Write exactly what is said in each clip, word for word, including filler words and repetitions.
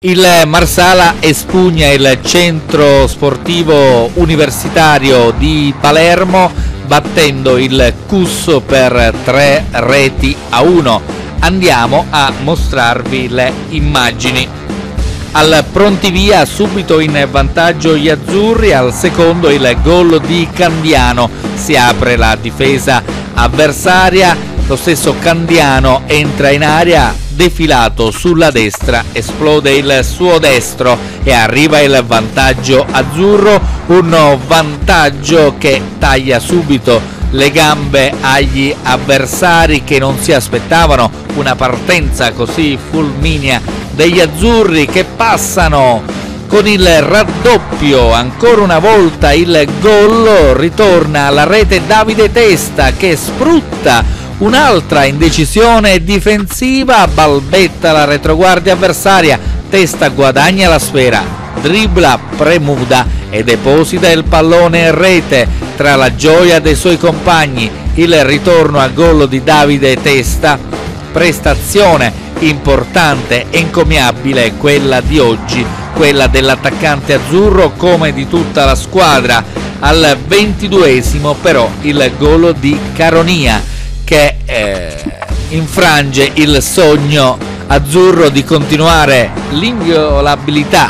Il Marsala espugna il centro sportivo universitario di Palermo battendo il Cusso per tre reti a uno. Andiamo a mostrarvi le immagini. Al prontivia subito in vantaggio gli azzurri, al secondo il gol di Candiano, si apre la difesa avversaria, lo stesso Candiano entra in area, defilato sulla destra, esplode il suo destro e arriva il vantaggio azzurro, un vantaggio che taglia subito le gambe agli avversari che non si aspettavano una partenza così fulminea degli azzurri, che passano con il raddoppio. Ancora una volta il gol ritorna alla rete Davide Testa, che sfrutta un'altra indecisione difensiva, balbetta la retroguardia avversaria, Testa guadagna la sfera, dribbla, premuda e deposita il pallone in rete. Tra la gioia dei suoi compagni, il ritorno a gol di Davide Testa, prestazione importante e encomiabile quella di oggi, quella dell'attaccante azzurro come di tutta la squadra. Al ventiduesimo però il gol di Caronia, che eh, infrange il sogno azzurro di continuare l'inviolabilità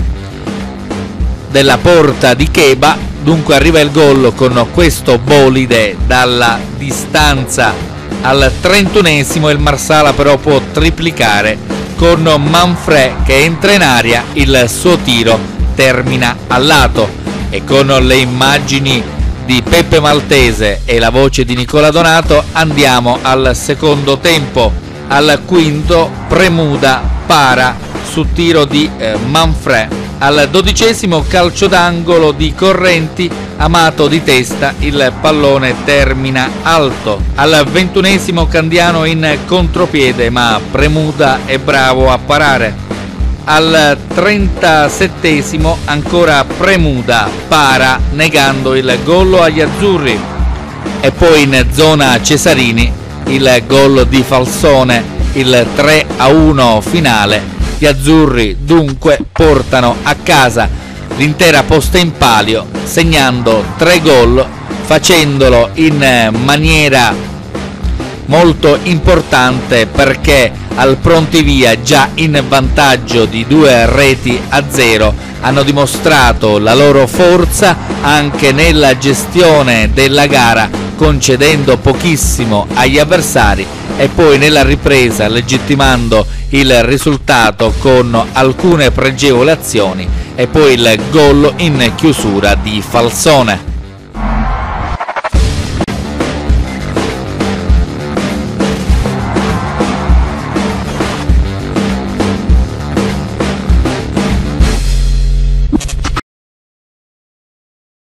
della porta di Cheba. Dunque arriva il gol con questo bolide dalla distanza. Al trentunesimo il Marsala però può triplicare con Manfred che entra in aria, il suo tiro termina al lato, e con le immagini di Peppe Maltese e la voce di Nicola Donato andiamo al secondo tempo. Al quinto Premuda para su tiro di eh, Manfred. Al dodicesimo calcio d'angolo di Correnti, Amato di testa, il pallone termina alto. Al ventunesimo Candiano in contropiede, ma Premuda è bravo a parare. Al trentasettesimo ancora Premuda para negando il gol agli azzurri, e poi in zona Cesarini il gol di Falsone, il tre a uno finale. Gli azzurri dunque portano a casa l'intera posta in palio, segnando tre gol, facendolo in maniera molto importante, perché al prontivia, già in vantaggio di due reti a zero, hanno dimostrato la loro forza anche nella gestione della gara, concedendo pochissimo agli avversari, e poi nella ripresa legittimando il risultato con alcune pregevoli azioni, e poi il gol in chiusura di Falsone.